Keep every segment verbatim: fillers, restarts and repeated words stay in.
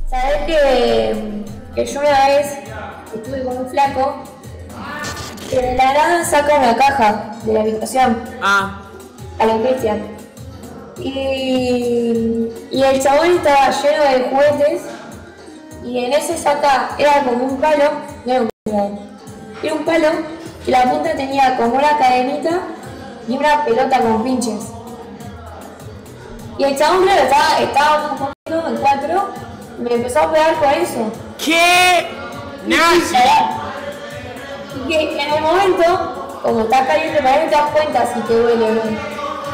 Sabés que, que yo una vez estuve con un flaco que de la nada saca una caja de la habitación. Ah. A la Cristian. Y, y el chabón estaba lleno de juguetes y en ese saca, era como un palo, no era como, era un palo que la punta tenía como una cadenita y una pelota con pinches. Y el chabón, claro, estaba, estábamos comiendo en cuatro y me empezó a pegar con eso. ¿Qué? ¡Nazi! Y que en el momento, como estás caliente, para no te das cuenta si te duele o no.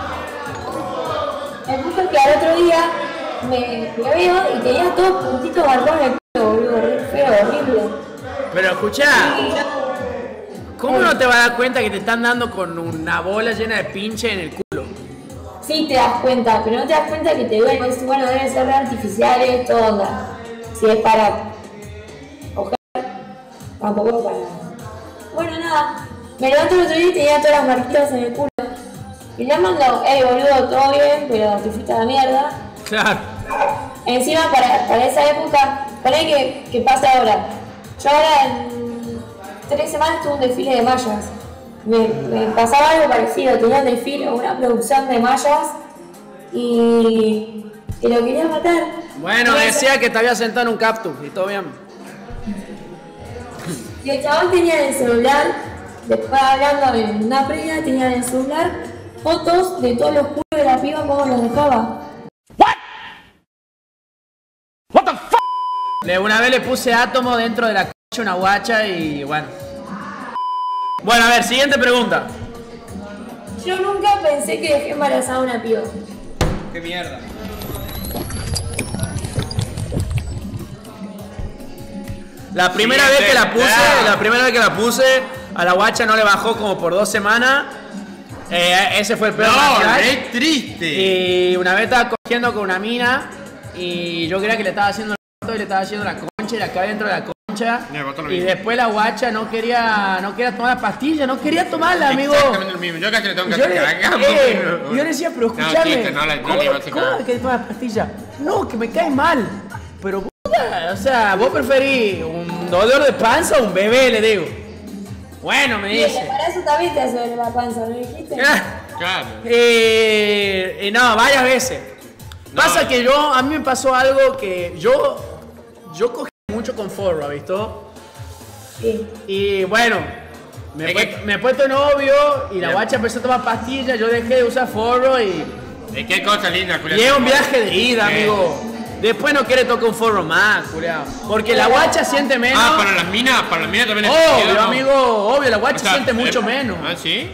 El punto es que al otro día me, me veo y tenía todos puntitos marcados en el culo, boludo, horrible, feo, horrible. Pero escuchá, ¿cómo no te vas a dar cuenta que te están dando con una bola llena de pinche en el culo? Sí te das cuenta, pero no te das cuenta que te duele. Dices, bueno, deben ser artificiales, todo onda. Si es para coger, tampoco es para nada. Bueno, nada, me levanto el otro día y tenía todas las marquitas en el culo. Y le mando, hey boludo, todo bien, pero te fuiste a la mierda. Claro. Encima, para, para esa época, poné que, que pasa ahora. Yo ahora en tres semanas tuve un desfile de mallas. Me, me pasaba algo parecido, tenía un desfile, una producción de mallas y que lo quería matar. Bueno, y decía eso, que te había sentado en un cactus y todo bien. Y el chabón tenía en el celular, después hablando en una previa, tenía en el celular fotos de todos los culos de la piba, cómo los dejaba. What? What the fuck? De una vez le puse átomo dentro de la cocha una guacha y bueno. Bueno, a ver, siguiente pregunta. Yo nunca pensé que dejé embarazada a una piba. ¿Qué mierda? La primera vez que la puse, la primera vez que la puse, a la guacha no le bajó como por dos semanas. Eh, ese fue el peor. No, es triste. Y una vez estaba cogiendo con una mina y yo creía que le estaba haciendo el y le estaba haciendo la concha y la cabeza dentro de la concha. No, y después la guacha no quería, no quería tomar la pastilla, no quería tomarla, amigo. Exactamente lo mismo. Yo casi le tengo que yo hacer le, cagar. eh, yo le decía, pero escúchame, no, chiste, no, no, ¿cómo, no, no, ¿cómo es que tomas la pastilla? No, que me cae mal. Pero puta, o sea, vos preferís un dolor de panza o un bebé, le digo. Bueno, me dice. Y el embarazo también te hace la panza, ¿no dijiste? Claro. Eh, y no, varias veces. No. Pasa que yo, a mí me pasó algo que yo, yo cogí mucho con forro, ¿has visto? Sí. Y bueno, me, pu me he puesto novio y la guacha empezó a tomar pastillas, yo dejé de usar forro y... ¿Y qué cosa linda, culiao? Y es un viaje de ida, amigo. Después no quiere tocar un forro más, culiao. Porque la guacha siente menos. Ah, para las minas, para las minas también es obvio, ¿no? amigo, obvio, la guacha o sea, siente mucho eh, menos. ¿Ah, sí?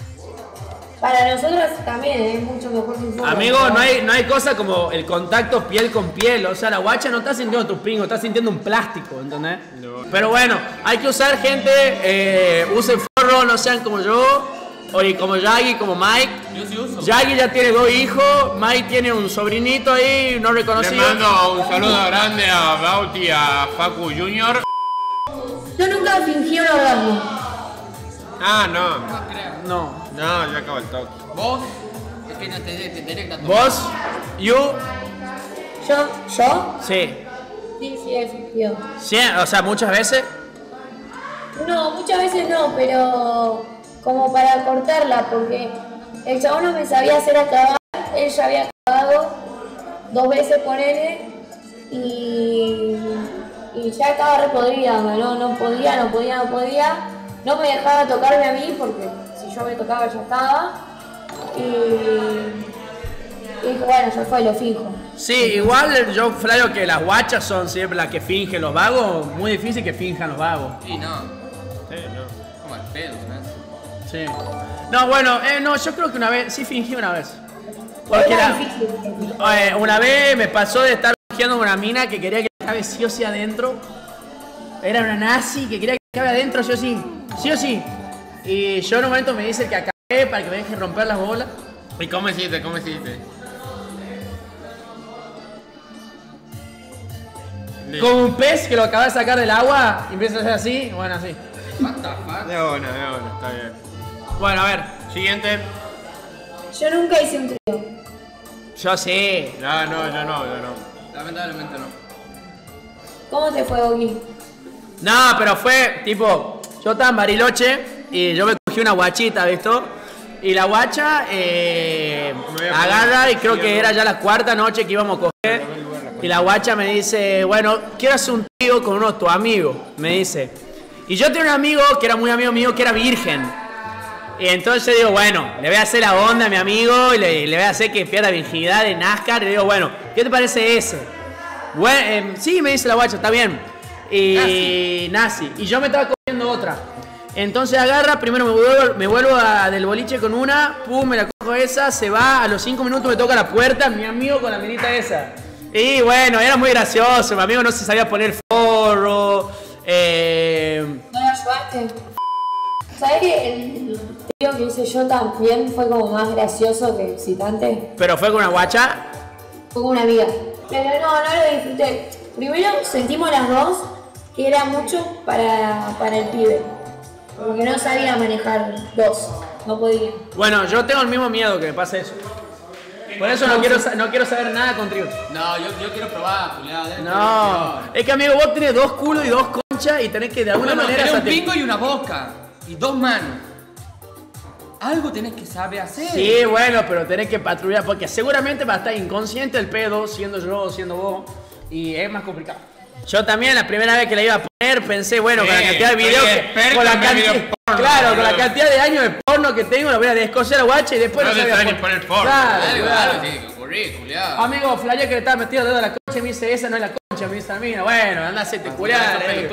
Para nosotros también es mucho mejor que un forro. Amigo, no hay, no hay cosa como el contacto piel con piel. O sea, la guacha no está sintiendo tu pingo, está sintiendo un plástico, ¿entendés? No. Pero bueno, hay que usar gente, eh, usen forro, no sean como yo. O como Yagi, como Mike. Yo sí uso. Yagi ya tiene dos hijos, Mike tiene un sobrinito ahí, no reconocido. Le mando un saludo grande a Bauti y a Facu Junior. Yo nunca fingí un orgasmo. Ah, no. No. No, ya acabo el toque. ¿Vos? Es que no te, te, te, te ¿Vos? ¿You? ¿Yo? ¿Yo? Sí. Sí, sí, he fingido. Sí, o sea, muchas veces. No, muchas veces no, pero... como para cortarla, porque el chabón no me sabía hacer acabar, él ya había acabado dos veces con él y, y ya estaba re podrida, no, no podía, no podía, no podía, no me dejaba tocarme a mí porque si yo me tocaba ya estaba y, y dije, bueno, ya fue, lo fijo. Sí, igual yo creo que las guachas son siempre las que fingen los vagos, muy difícil que finjan los vagos. Sí, no. Sí, no. Como el pedo, ¿sabes? Sí. No, bueno, eh, no, yo creo que una vez, sí fingí una vez. Porque la, eh, una vez me pasó de estar fingiendo con una mina que quería que acabe sí o sí adentro. Era una nazi que quería que acabe adentro sí o sí, sí o sí. Y yo en un momento me dice que acabé para que me deje romper las bolas. ¿Y cómo hiciste? ¿Cómo hiciste? Como un pez que lo acaba de sacar del agua y empieza a hacer así, bueno, así. What the fuck? De una, de una, está bien. Bueno, a ver, Siguiente. Yo nunca hice un trío. yo sí. No, no, yo no, yo no. Lamentablemente no. ¿Cómo te fue, Oki? No, pero fue tipo, yo estaba en Bariloche y yo me cogí una guachita, ¿viste? Y la guacha eh, agarra y creo que era ya la cuarta noche que íbamos a coger. Y la guacha me dice, bueno, quiero hacer un trío con uno de tus amigos, me dice. Y yo tenía un amigo que era muy amigo mío que era virgen. Y entonces digo, bueno, le voy a hacer la onda a mi amigo y le, le voy a hacer que pierda virginidad de NASCAR. Y le digo, bueno, ¿qué te parece ese? Bueno, eh, sí, me dice la guacha, está bien. Y nazi. Y yo me estaba cogiendo otra. Entonces agarra, primero me vuelvo, me vuelvo a, del boliche con una, pum, me la cojo esa, se va, a los cinco minutos me toca la puerta, mi amigo con la minita esa. Y bueno, era muy gracioso, mi amigo no se sabía poner forro. Eh... ¿No lo ayudaste? ¿Sabés que el tío que hice yo también fue como más gracioso que excitante? ¿Pero fue con una guacha? Fue con una amiga. Pero no, no lo disfruté. Primero sentimos las dos que era mucho para, para el pibe. Porque no sabía manejar dos, no podía. Bueno, yo tengo el mismo miedo que me pase eso. Por eso no quiero, no quiero saber nada contigo. No, yo, yo quiero probar, culiado. No, es que amigo, vos tenés dos culos y dos conchas y tenés que de alguna bueno, manera... tenés un satir- pico y una boca. Y dos manos. Algo tenés que saber hacer. Sí, bueno, pero tenés que patrullar porque seguramente va a estar inconsciente el pedo, siendo yo o siendo vos, y es más complicado. Yo también la primera vez que la iba a poner pensé, bueno, Sí, con la cantidad de soy videos, que- experto con la en ver cantidad, videos porno, claro, con la boludo. cantidad de años de porno que tengo, la voy a descoser a guacha y después No no, le sabía saben ni pon- poner porno. Claro, Algo, claro. algo tiene que ocurrir, culiado. Amigo, flayé que le estaba metido el dedo a la concha y me dice, esa no es la concha, me dice a mí, bueno, anda a hacerte culiar, eh.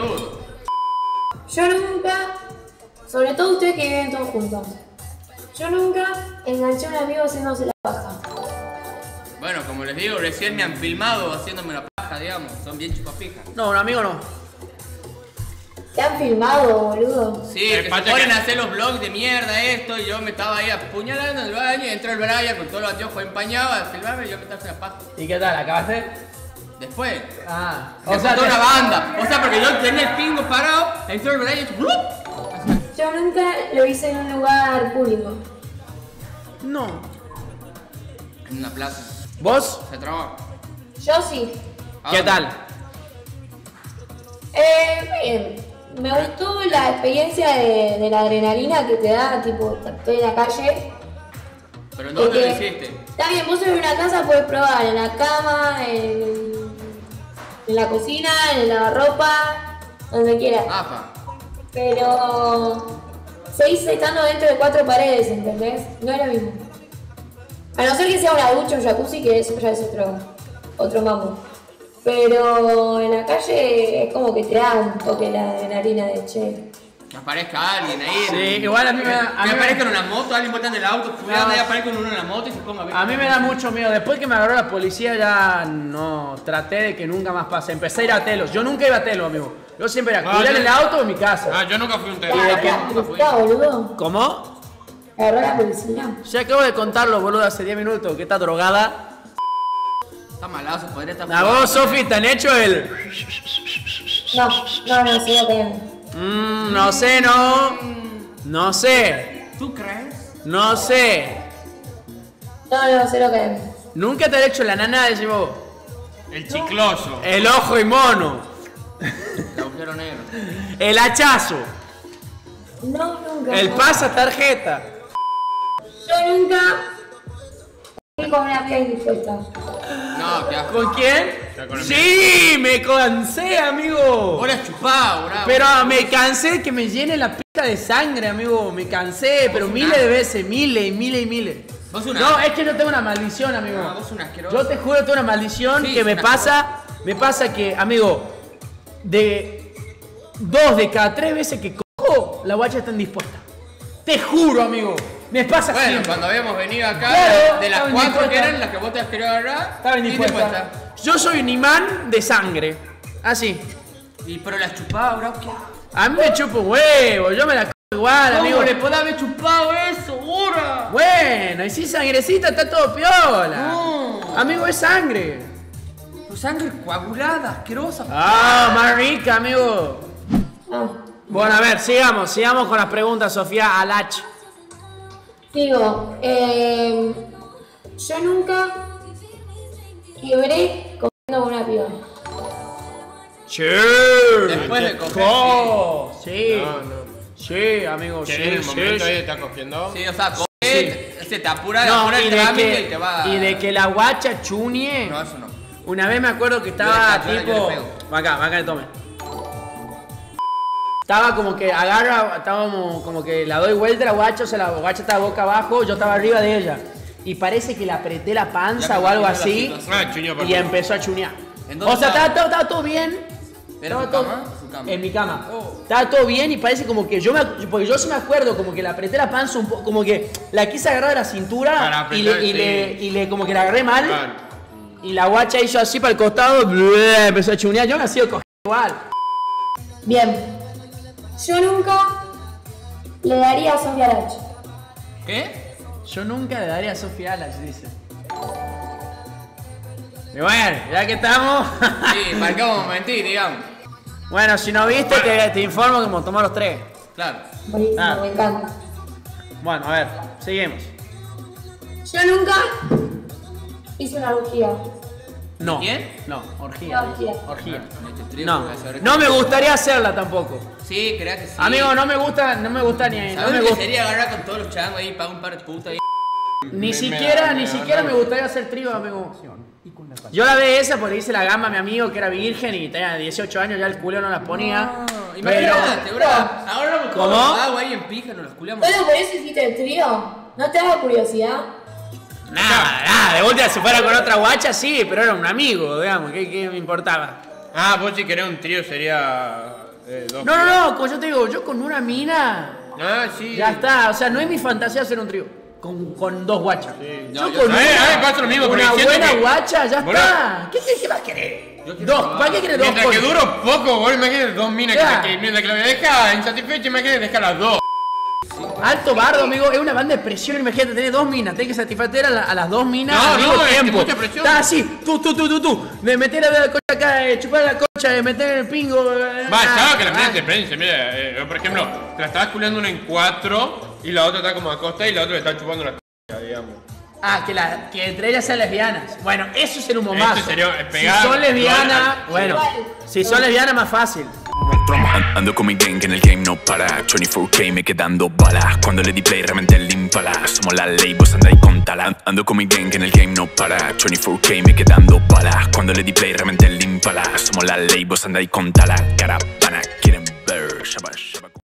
Yo nunca, sobre todo ustedes que viven todos juntos, yo nunca enganché a un amigo haciéndose la paja. Bueno, como les digo, recién me han filmado haciéndome la paja, digamos. Son bien chupapijas. No, un amigo no. ¿Te han filmado, boludo? Sí, El que pata se ponen que- a hacer los vlogs de mierda esto y yo me estaba ahí apuñalando en el baño y entró el Brian con todos los anteojos empañados a filmarme y yo me estaba haciendo la paja. ¿Y qué tal? ¿Acabaste? Después, Ah, o sea, toda una banda. O sea, porque yo tenía el pingo parado, entró el Brian y yo, ¡blup! Yo nunca lo hice en un lugar público. no. En una plaza. ¿Vos? Se trabó. Yo sí. ¿Qué tal? Eh, bien. Me gustó la experiencia de, de la adrenalina que te da, tipo, estoy en la calle. ¿Pero en dónde lo Porque- hiciste? Está bien, vos en una casa puedes probar en la cama, en, en la cocina, en el lavarropa, donde quieras. Apa. Pero seguís estando dentro de cuatro paredes, ¿entendés? No es lo mismo. A no ser que sea una ducha, un jacuzzi, que eso ya es otro, otro mambo. Pero en la calle es como que te da un toque la adrenalina de che. Que aparezca alguien ahí. Sí, en- igual a mí me da- a Que mí me- aparezca en una moto, alguien botando el auto, cuidado, No. y aparezca uno en la moto y se ponga a ver. A mí me da mucho miedo. Después que me agarró la policía ya no traté de que nunca más pase. Empecé a ir a telos. Yo nunca iba a telos, amigo. Yo siempre era No, cuidar yo- el auto en mi casa. Ah, yo nunca fui un ¿Te tele. agarró la policía, boludo? ¿Cómo? ¿Te agarró la policía? Ya acabo de contarlo, boludo, hace diez minutos. Que está drogada. Está malazo, podría estar. A vos, Sofi, ¿te han hecho el...? No, no, no, sí, no Mmm, no sé, no. No sé. ¿Tú crees? No sé. No, no, cero que ¿Nunca te han hecho la nana de vos? El chicloso. El ojo y mono. El agujero negro. El hachazo. No, nunca. El pasa tarjeta. Yo nunca fui con una piba indispuesta. No, qué asco. ¿Con quién? Ya con el Sí, me cansé, amigo. Vos la has chupado, bravo. Pero me cansé que me llene la pita de sangre, amigo. Me cansé, pero miles de veces, miles y miles y miles. Vos una- No, es que yo tengo una maldición, amigo. No, vos un asqueroso. Yo te juro, tengo una maldición Sí, que me un pasa, me pasa que, amigo, de dos de cada tres veces que cojo, la guacha está indispuesta. Te juro, amigo. Me pasa Bueno, siempre. cuando habíamos venido acá, Claro, de las estaba cuatro que indispuesta. eran las que vos te has querido agarrar, Estaba indispuesta. Yo soy un imán de sangre. Así. Y pero la has chupado, bravo. ¿Qué? A mí me chupo un huevo, yo me la cojo igual, amigo. ¿Cómo le podés haber chupado eso, ahora? Bueno, y si sangrecita está todo piola. No. Amigo, es sangre. Tu sangre coagulada, asquerosa. Ah, más rica, amigo. Ah, Bueno, a ver, sigamos, sigamos con las preguntas, Sofía Alach. digo, eh, yo nunca quebré comiendo con una piba. Sí. Después de coger, Oh, sí. No, no. Sí, amigo, Que sí, en el sí, momento sí. ahí está cogiendo. Sí, o sea, coger, te- se te apura, No, apura y el de, trámite que, y te va. y de que la guacha chunie. No, eso no. Una vez me acuerdo que Yo de estaba Catlana, yo tipo. le pego. Va acá, va acá, tome. Estaba como que agarra, estábamos como que la doy vuelta a la guacha, o sea, la guacha estaba boca abajo, yo estaba arriba de ella. Y parece que le apreté la panza Ya o algo me imagino la así. situación. Ah, chuño por Y empezó a chunear. ¿En dónde O sea, estaba? estaba, todo- estaba todo bien. ¿Era Estaba tu todo- cama? Su cama. En mi cama. Oh. Estaba todo bien y parece como que yo me, porque yo sí me acuerdo como que le apreté la panza un poco, como que la quise agarrar de la cintura Para y, apretar, le, y, sí. le, y le como que la agarré mal. Claro. Y la guacha hizo así para el costado, bleh, empezó a chunear. Yo me hacía coger igual. Bien. Yo nunca le daría a Sofía Lach. ¿Qué? Yo nunca le daría a Sofía Alas, dice. Y bueno, ya que estamos. Sí, marcamos mentir, digamos. Bueno, si no viste, te, te informo como tomó los tres. Claro. Buenísimo, Ah. me encanta. Bueno, a ver, seguimos. Yo nunca hice una orgía. No. ¿Quién? No, orgía. Una orgía. Orgía. Este trío No, puede ser- no me gustaría hacerla tampoco. Sí, crea que sí. Amigo, no me gusta, no me gusta ni, no ¿Sabes me lo que gusta. sería agarrar con todos los changos ahí, pagar un par de putas ahí? Ni Me- siquiera, me- ni me- siquiera me- me gustaría hacer trío, amigo. Yo la ve esa porque hice la gamba a mi amigo que era virgen y tenía dieciocho años, ya el culo no la ponía. No, pero, imagínate, bro. Ahora vamos ¿Cómo? todos agua ahí en pija, nos los culiamos. ¿Solo por eso hiciste el trío? ¿No te daba curiosidad? nada, nada, de vuelta si fuera con otra guacha sí, pero era un amigo, digamos, ¿qué, qué me importaba? Ah, vos si querés un trío sería. Eh, dos No, no, tríos. no, como yo te digo, yo con una mina, Ah, sí. ya está, o sea, no es mi fantasía hacer un trío. Con, con dos guachas. No, yo yo con A mí- a mí me pasa lo mismo, una porque siento buena que- guacha, ya Boludo. está. ¿Qué, qué, qué vas a querer? Yo quiero Dos, probar. ¿para qué quieres dos? Mientras que con- duro poco, vos imagínate dos minas Ya. que, que mientras que la deja insatisfecha, imagínate dejar las dos. Alto bardo, amigo, es una banda de presión, imagínate, tenés dos minas, tenés que satisfacer a, la- a las dos minas No, al mismo no, es que tiempo. mucha presión. Estás así, tú, tú, tú, tú, tú, de meter la cocha acá, de chupar la cocha, de meter el pingo. eh, Va, ah, estaba que la mina ah. se prende, mira, eh, yo, por ejemplo, te la estabas culiando una en cuatro y la otra está como acosta y la otra le está chupando la c***, digamos. Ah, que, la, que entre ellas sean lesbianas. Bueno, eso sería un bombazo. Este sería, eh, pegar- si son lesbianas, igual- bueno, igual. si son lesbianas más fácil. Ando con mi gang en el game no para veinticuatro K me quedando balas. Cuando le di play realmente el impala. Somos la ley, vos andáis con tala. Ando con mi gang en el game no para veinticuatro K me quedando balas. Cuando le di play realmente el impala. Somos la ley, vos andáis con tala. Caravana, quieren ver, shabba, shabba.